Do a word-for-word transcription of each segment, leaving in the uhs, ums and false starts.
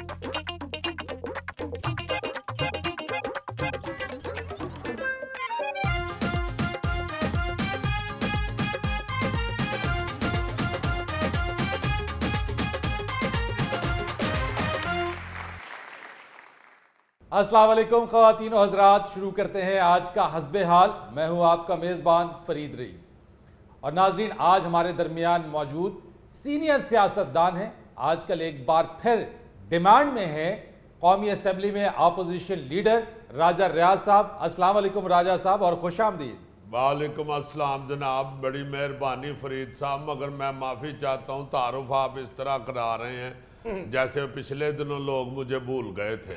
अस्सलाम वालेकुम ख़वातीन और हज़रात, शुरू करते हैं आज का हस्बे हाल। मैं हूं आपका मेज़बान फरीद रईस और नाज़रीन, आज हमारे दरमियान मौजूद सीनियर सियासतदान हैं। आजकल एक बार फिर डिमांड में है कौमी असम्बली में अपोजिशन लीडर राजा रियाज साहब। अस्सलाम वालेकुम राजा साहब और खुश आमदीद। वालेकुम अस्सलाम जनाब, बड़ी मेहरबानी फरीद साहब, मगर मैं माफ़ी चाहता हूँ, तारुफ आप इस तरह करा रहे हैं जैसे पिछले दिनों लोग मुझे भूल गए थे।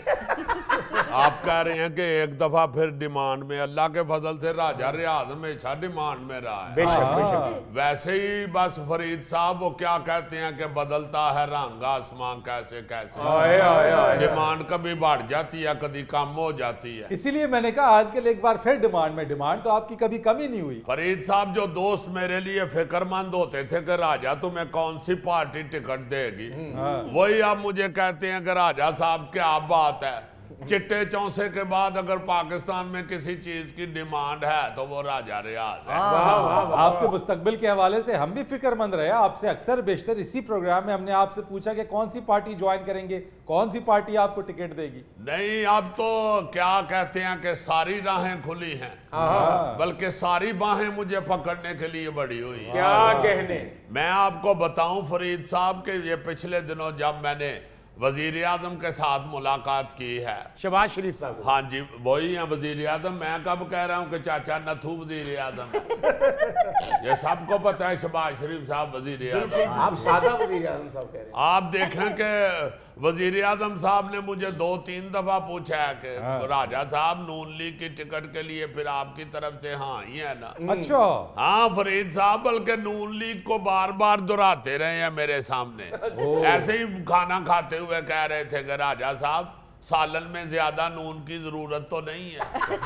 आप कह रहे हैं कि एक दफा फिर डिमांड में, अल्लाह के फजल से राजा रियाज हमेशा डिमांड में रहा है। बेशक बेशक। वैसे ही बस फरीद साहब वो क्या कहते हैं कि बदलता है रंग आसमान कैसे कैसे, आए, आए, आए, डिमांड कभी बढ़ जाती है कभी कम हो जाती है। इसीलिए मैंने कहा आजकल एक बार फिर डिमांड में। डिमांड तो आपकी कभी कमी नहीं हुई। फरीद साहब, जो दोस्त मेरे लिए फिक्रमंद होते थे कि राजा तुम्हें कौन सी पार्टी टिकट देगी, वही आप मुझे कहते हैं कि राजा साहब क्या बात है, चिट्टे चौसे के बाद अगर पाकिस्तान में किसी चीज की डिमांड है तो वो राजा रियाज है। आपके मुस्तकबिल के हवाले से हम भी फिक्रमंद रहे। आपसे अक्सर बेशतर इसी प्रोग्राम में हमने आपसे पूछा कि कौन सी पार्टी ज्वाइन करेंगे, कौन सी पार्टी आपको टिकट देगी। नहीं, अब तो क्या कहते हैं कि सारी राहें खुली हैं, बल्कि सारी बाहें मुझे पकड़ने के लिए बड़ी हुई हैं। क्या कहने। मैं आपको बताऊं फरीद साहब के ये पिछले दिनों जब मैंने वजीर आजम के साथ मुलाकात की है, शहबाज शरीफ साहब। हाँ जी, वही है वजीर आजम। मैं कब कह रहा हूँ कि चाचा नथू वजीर आजम ये सबको पता है, शहबाज शरीफ साहब वजीर आजम। आप सादा वजीर आजम साहब कह रहे हैं। आप देखें कि वजीर आजम साहब ने मुझे दो तीन दफा पूछा है कि राजा साहब नून लीग की टिकट के लिए फिर आपकी तरफ से हाँ ही है ना। अच्छा। हाँ फरीद साहब, बल्कि नून लीग को बार बार दोहराते रहे हैं मेरे सामने। ऐसे ही खाना खाते हुए कह रहे थे कि राजा साहब सालन में ज्यादा नून की जरूरत तो नहीं है।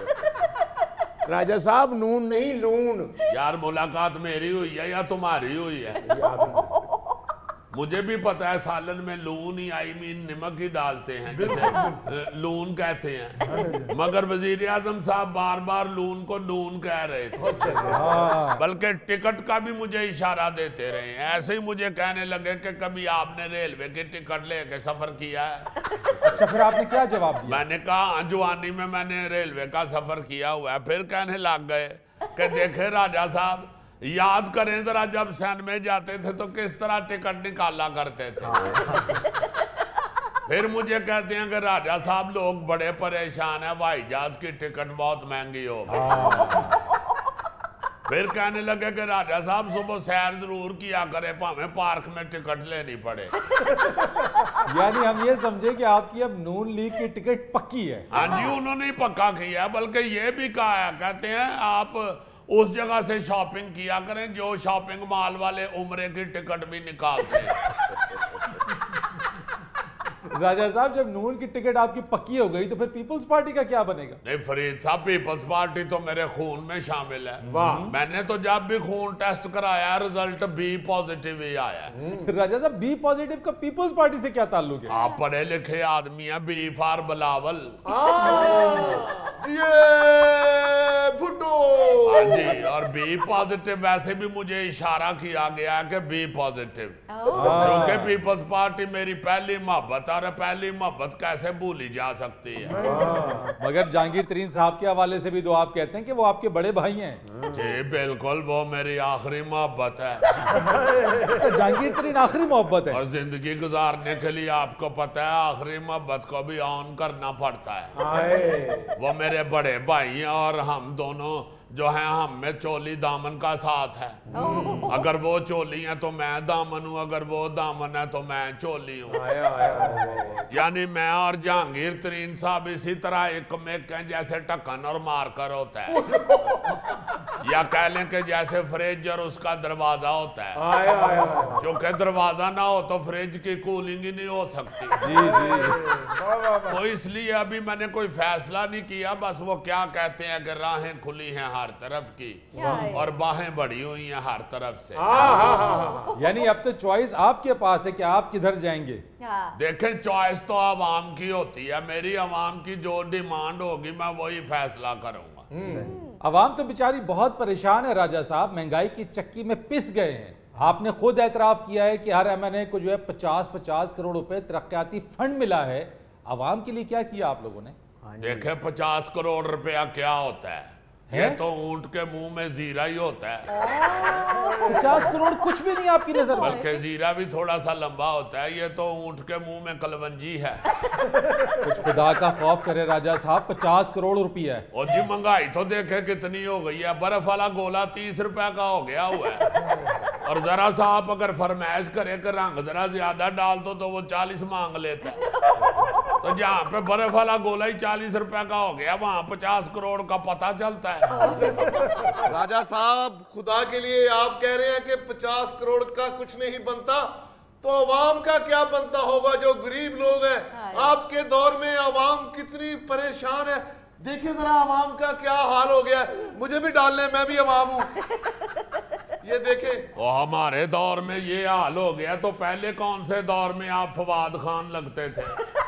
राजा साहब नून नहीं लून। यार मुलाकात मेरी हुई है या तुम्हारी हुई है? मुझे भी पता है सालन में लून ही आई मीन नमक ही डालते हैं, जैसे लून कहते हैं, मगर वजीर आजम साहब बार बार लून को नून कह रहे थे, बल्कि टिकट का भी मुझे इशारा देते रहे। ऐसे ही मुझे कहने लगे कि कभी आपने रेलवे की टिकट लेके सफर किया है? अच्छा, फिर आपने क्या जवाब दिया? मैंने कहा जवानी में मैंने रेलवे का सफर किया हुआ है। फिर कहने लग गए कि देखे राजा साहब, याद करें जरा, जब सैन में जाते थे तो किस तरह टिकट निकाला करते थे। फिर मुझे कहते हैं कि राजा साहब लोग बड़े परेशान हैं, हवाई जहाज की टिकट बहुत महंगी हो गई। फिर कहने लगे कि राजा साहब सुबह सैर जरूर किया करे, भावे पार्क में टिकट लेनी पड़े। यानी हम ये समझे कि आपकी अब नून लीग की टिकट पक्की है। हाँ जी, उन्होंने ही पक्का किया, बल्कि ये भी कहा है, कहते हैं आप उस जगह से शॉपिंग किया करें जो शॉपिंग मॉल वाले उम्रे की टिकट भी निकालते हैं। राजा साहब, जब नून की टिकट आपकी पक्की हो गई तो फिर पीपल्स पार्टी का क्या बनेगा? नहीं फरीद साहब, पीपल्स पार्टी तो मेरे खून में शामिल है। वाह। मैंने तो जब भी खून टेस्ट कराया रिजल्ट बी पॉजिटिव ही आया है। राजा साहब, बी पॉजिटिव का पीपल्स पार्टी से क्या ताल्लुक है? आप पढ़े लिखे आदमी हैं, बी फॉर बिलावल। हाँ जी, और बी पॉजिटिव वैसे भी मुझे इशारा किया गया है कि बी पॉजिटिव, क्योंकि पीपल्स पार्टी मेरी पहली मोहब्बत, और पहली मोहब्बत कैसे भूली जा सकती है। मगर जहांगीर तरीन साहब के हवाले से भी तो आप कहते हैं कि वो आपके बड़े भाई हैं। जी बिल्कुल, वो मेरी आखिरी मोहब्बत है। तो जहांगीर तरीन आखिरी मोहब्बत है, और जिंदगी गुजारने के लिए आपको पता है आखिरी मोहब्बत को भी ऑन करना पड़ता है। वो मेरे बड़े भाई हैं और हम दोनों जो है, हम में चोली दामन का साथ है। अगर वो चोली है तो मैं दामन हूँ, अगर वो दामन है तो मैं चोली हूँ। यानी मैं और जहांगीर तरीन साहब इसी तरह एक में जैसे ढक्कन और मारकर होता है, या कह लें कि जैसे फ्रिज और उसका दरवाजा होता है। क्योंकि दरवाजा ना हो तो फ्रिज की कूलिंग ही नहीं हो सकती। जी जी। तो इसलिए अभी मैंने कोई फैसला नहीं किया, बस वो क्या कहते हैं कि राहें खुली हैं हर तरफ की और बाहें बड़ी हुई हैं हैं हर तरफ से। यानी अब तो चॉइस आपके पास है कि आप किधर जाएंगे। देखें, चॉइस तो आवाम की होती है, मेरी आवाम की जो डिमांड होगी मैं वही फैसला करूंगा। आवाम तो बेचारी बहुत परेशान है राजा साहब, महंगाई की चक्की में पिस गए हैं। आपने खुद एतराफ किया है कि हर एमएनए को जो है पचास पचास करोड़ रुपए तरक्याती फंड मिला है। आवाम के लिए क्या किया आप लोगों ने? देखे, पचास करोड़ रुपया क्या होता है, है? ये तो ऊंट के मुंह में जीरा ही होता है। पचास करोड़ कुछ भी नहीं आपकी नजर में। बल्कि जीरा भी थोड़ा सा लंबा होता है, ये तो ऊंट के मुंह में कलवंजी है। कुछ खुदा का खौफ करे राजा साहब, पचास करोड़ रुपया है। और जी महंगाई तो देखे कितनी हो गई है, बर्फ वाला गोला तीस रुपए का हो गया हुआ है। और जरा सा आप अगर फरमाइश करे कि रंग जरा ज्यादा डाल दो तो वो चालीस मांग लेता है। तो जहाँ पे बर्फ वाला गोला ही चालीस रुपए का हो गया, वहां पचास करोड़ का पता चलता है। राजा साहब, खुदा के लिए आप कह रहे हैं कि पचास करोड़ का कुछ नहीं बनता, तो अवाम का क्या बनता होगा जो गरीब लोग हैं। आपके दौर में अवाम कितनी परेशान है, देखिए जरा अवाम का क्या हाल हो गया है। मुझे भी डाल लें, मैं भी अवाम हूं। ये देखें, तो हमारे दौर में ये हाल हो गया, तो पहले कौन से दौर में आप फवाद खान लगते थे?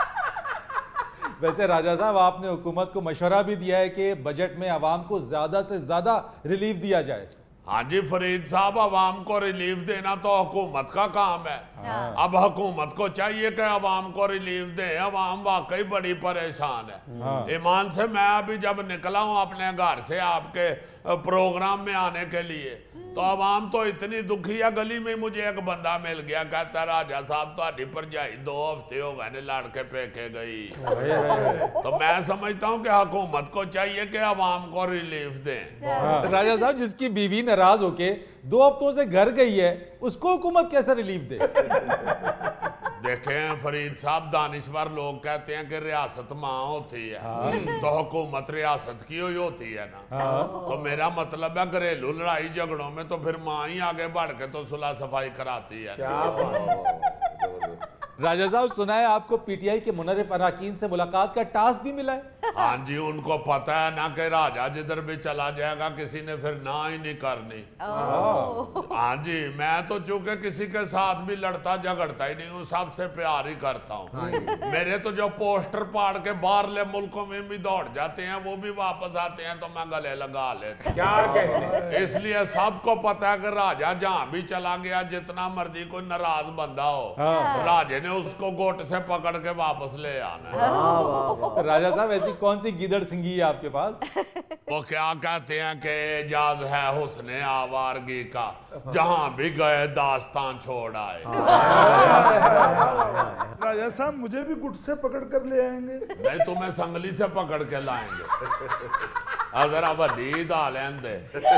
वैसे राजा साहब, आपने हुकूमत को मशवरा भी दिया है कि बजट में आवाम को ज्यादा से ज्यादा रिलीफ दिया जाए। हाँ जी फरीद साहब, आवाम को रिलीफ देना तो हुकूमत का काम है। हाँ। अब हुकूमत को चाहिए कि आवाम को रिलीफ दे, आवाम वाकई बड़ी परेशान है। हाँ। ईमान से मैं अभी जब निकला हूँ अपने घर से आपके प्रोग्राम में आने के लिए, तो आवाम तो इतनी दुखी है। गली में मुझे एक बंदा मिल गया, कहता राजा साहब ताड़ी पर जाई दो हफ्ते हो गए लड़के पेके गई। तो मैं समझता हूँ कि हुकूमत को चाहिए कि आवाम को रिलीफ दें। हाँ। राजा साहब, जिसकी बीवी नाराज होके दो हफ्तों से घर गई है, उसको हुकूमत कैसे रिलीफ दे? देखें फरीद साहब, दानिश्वर लोग कहते हैं कि रियासत माँ होती है। हाँ। तो हुकूमत रियासत की हुई होती है ना। हाँ। तो मेरा मतलब है घरेलू लड़ाई झगड़ों में तो फिर माँ ही आगे बढ़ के तो सुलह सफाई कराती है। क्या राजा साहब, सुना है आपको पीटीआई के मुनर्रिफ अरकान से मुलाकात का टास्क भी मिला है? हाँ जी, उनको पता है ना कि राजा जिधर भी चला जाएगा किसी ने फिर ना ही नहीं करनी। हाँ जी, मैं तो चूंकि किसी के साथ भी लड़ता झगड़ता ही नहीं हूँ, सबसे प्यार ही करता हूँ। हाँ। मेरे तो जो पोस्टर पाड़ के बाहरले मुल्कों में भी दौड़ जाते हैं, वो भी वापस आते हैं तो मैं गले लगा लेता। क्या कहने? इसलिए सबको पता है कि राजा जहाँ भी चला गया, जितना मर्जी कोई नाराज बंदा हो, राजे ने उसको गोट से पकड़ के वापस ले आना है। राजा साहब, ऐसी कौन सी गिदड़ सिंगी है आपके पास? वो क्या कहते हैं कि एजाज है हुस्ने आवारगी का, जहां भी गए दास्तान छोड़ आए। राजा साहब, मुझे भी गुट से पकड़ कर ले आएंगे? नहीं, तुम्हें संगली से पकड़ के लाएंगे। अगर आप नींद आ लेंदे।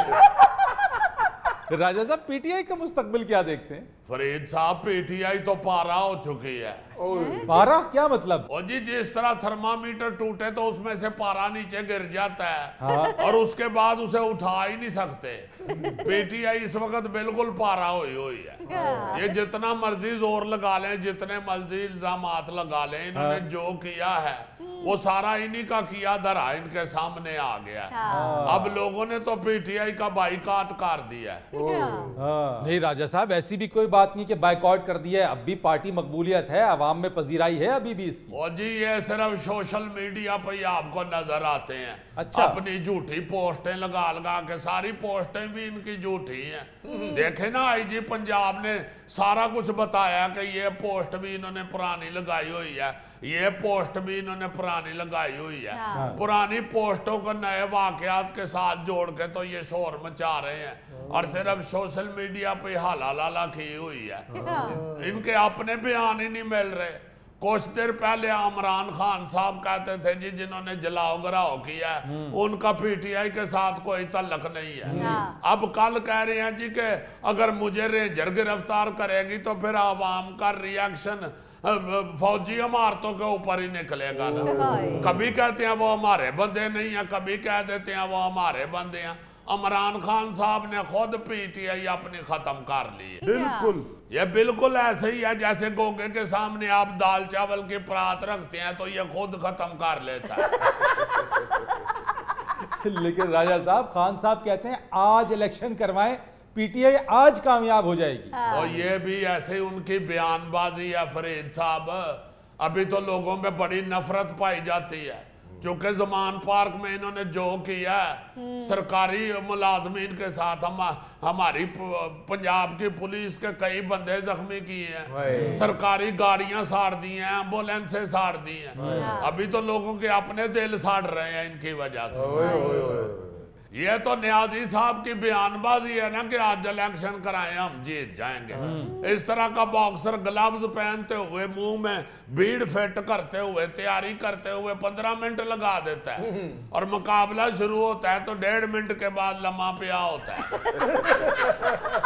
राजा साहब, पीटीआई का मुस्तकबिल क्या देखते हैं? फरीद साहब, पीटीआई तो पारा हो चुकी है। पारा क्या मतलब? ओ जी, जिस तरह थर्मामीटर टूटे तो उसमें से पारा नीचे गिर जाता है। हाँ? और उसके बाद उसे उठा ही नहीं सकते। पीटीआई इस वक्त बिल्कुल पारा हुई हुई है। ये जितना मर्जी जोर लगा लें, जितने मर्जी इल्जामात लगा लें, इन्होंने हाँ? जो किया है वो सारा इन्हीं का किया धरा इनके सामने आ गया। हाँ। अब लोगों ने तो पीटीआई का बाइकाट कर दिया है। हाँ। नहीं राजा साहब, ऐसी भी कोई बात नहीं कि बाइकआउट कर दिया है। अब भी पार्टी मकबूलियत है, आवाम में पजीराई है अभी भी इसकी। और जी, ये सिर्फ सोशल मीडिया पे आपको नजर आते हैं। अच्छा। अपनी झूठी पोस्टें लगा लगा के, सारी पोस्टें भी इनकी झूठी हैं। देखे ना, आईजी पंजाब ने सारा कुछ बताया कि ये पोस्ट भी इन्होंने पुरानी लगाई हुई है, ये पोस्ट भी इन्होंने पुरानी लगाई हुई है। हाँ। पुरानी पोस्टों को नए वाकयात के साथ जोड़ के तो ये शोर मचा रहे हैं और सिर्फ सोशल मीडिया पे हाला लाला की हुई है। हाँ। इनके अपने बयान ही नहीं मिल रहे। कुछ देर पहले इमरान खान साहब कहते थे जी जिन्होंने जलाओ गिराओ किया है उनका पीटीआई के साथ कोई तल्लक नहीं है। अब कल कह रहे हैं जी कि अगर मुझे रेंजर गिरफ्तार करेगी तो फिर आवाम का रिएक्शन फौजी इमारतों के ऊपर ही निकलेगा ना। कभी कहते हैं वो हमारे बंदे नहीं है, कभी कह देते हैं वो हमारे बंदे हैं। इमरान खान साहब ने खुद पीटीआई अपनी खत्म कर ली है। बिल्कुल, ये बिल्कुल ऐसे ही है जैसे गोगे के सामने आप दाल चावल की परात रखते हैं तो ये खुद खत्म कर लेता है। लेकिन राजा साहब, खान साहब कहते हैं आज इलेक्शन करवाएं पीटीआई आज कामयाब हो जाएगी। और ये भी ऐसे उनकी बयानबाजी है फरीद साहब, अभी तो लोगों में बड़ी नफरत पाई जाती है क्योंकि जमान पार्क में इन्होंने जो किया सरकारी मुलाजमीन के साथ, हम हमारी पंजाब की पुलिस के कई बंदे जख्मी किए हैं, सरकारी गाड़ियां साड़ दी हैं, एम्बुलेंसें साड़ दी हैं। अभी तो लोगों के अपने दिल साड़ रहे हैं इनकी वजह से। ये तो न्याजी साहब की बयानबाजी है ना कि आज इलेक्शन कराएं हम जीत जाएंगे। इस तरह का बॉक्सर ग्लव्स पहनते हुए मुंह में भीड़ फिट करते हुए तैयारी करते हुए पंद्रह मिनट लगा देता है और मुकाबला शुरू होता है तो डेढ़ मिनट के बाद लम्हा पिया होता है।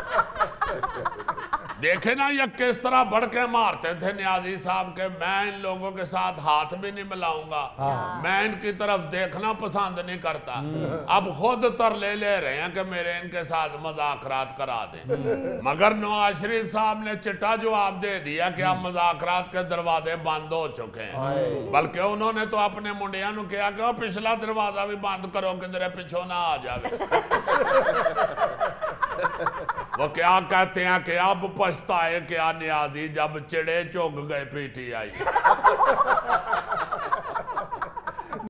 देखे ना ये किस तरह बढ़ के मारते थे न्याजी साहब के। मैं इन लोगों के साथ हाथ भी नहीं मिलाऊंगा, हाँ। मैं इनकी तरफ देखना पसंद नहीं करता। अब खुद तरले ले रहे हैं कि मेरे इनके साथ मजाकरात करा दें, मगर नवाज शरीफ साहब ने चिट्टा जवाब दे दिया कि अब मजाकरात के दरवाजे बंद हो चुके हैं। बल्कि उन्होंने तो अपने मुंडिया नु कहा कि पिछला दरवाजा भी बंद करो किधरे पिछो ना आ जाए। वो क्या कहते हैं कि अब पछताए क्या न्याजी जब चिड़े चुग गए पीटीआई।